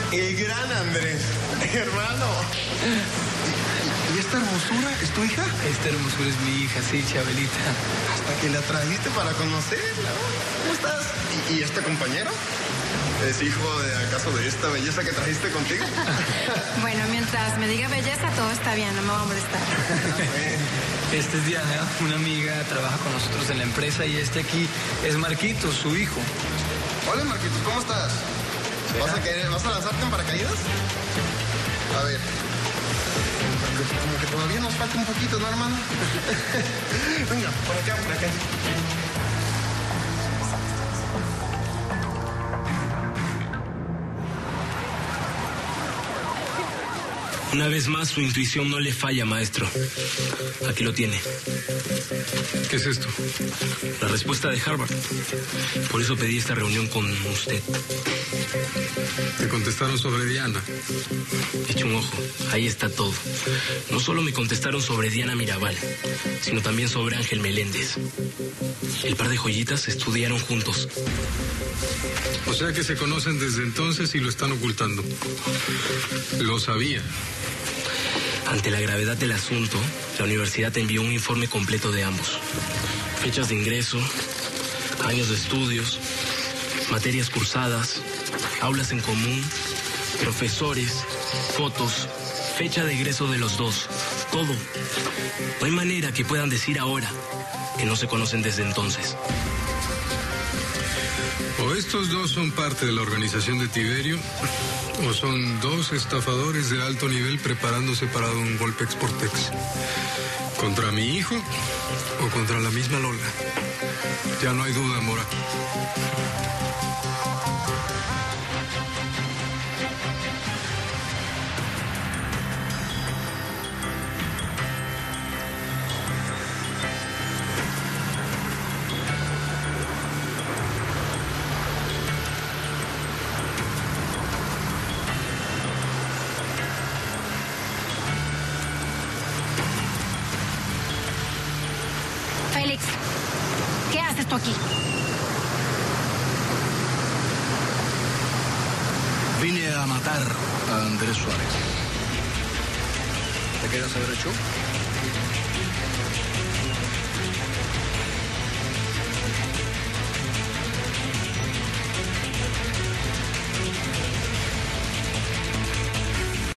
El gran Andrés, hermano. ¿Y esta hermosura es tu hija? Esta hermosura es mi hija, sí, Chabelita. Hasta que la trajiste para conocerla. ¿Cómo estás? ¿Y este compañero? ¿Es hijo de acaso de esta belleza que trajiste contigo? Bueno, mientras me diga belleza, todo está bien, no me va a molestar. Esta es Diana, una amiga, trabaja con nosotros en la empresa, y este aquí es Marquitos, su hijo. Hola, Marquitos, ¿cómo estás? ¿Vas a lanzarte en paracaídas? A ver. Como que todavía nos falta un poquito, ¿no, hermano? Venga, por acá, por acá. Una vez más, su intuición no le falla, maestro. Aquí lo tiene. ¿Qué es esto? La respuesta de Harvard. Por eso pedí esta reunión con usted. ¿Te contestaron sobre Diana? Eche un ojo, ahí está todo. No solo me contestaron sobre Diana Mirabal, sino también sobre Ángel Meléndez. El par de joyitas estudiaron juntos. O sea que se conocen desde entonces y lo están ocultando. Lo sabía. Ante la gravedad del asunto, la universidad envió un informe completo de ambos. Fechas de ingreso, años de estudios, materias cursadas, aulas en común, profesores, fotos, fecha de egreso de los dos, todo. No hay manera que puedan decir ahora que no se conocen desde entonces. O estos dos son parte de la organización de Tiberio, o son dos estafadores de alto nivel preparándose para dar un golpe exportex. ¿Contra mi hijo o contra la misma Lola? Ya no hay duda, Mora. Félix, ¿qué haces tú aquí? Vine a matar a Andrés Suárez. ¿Te quedas saber el show?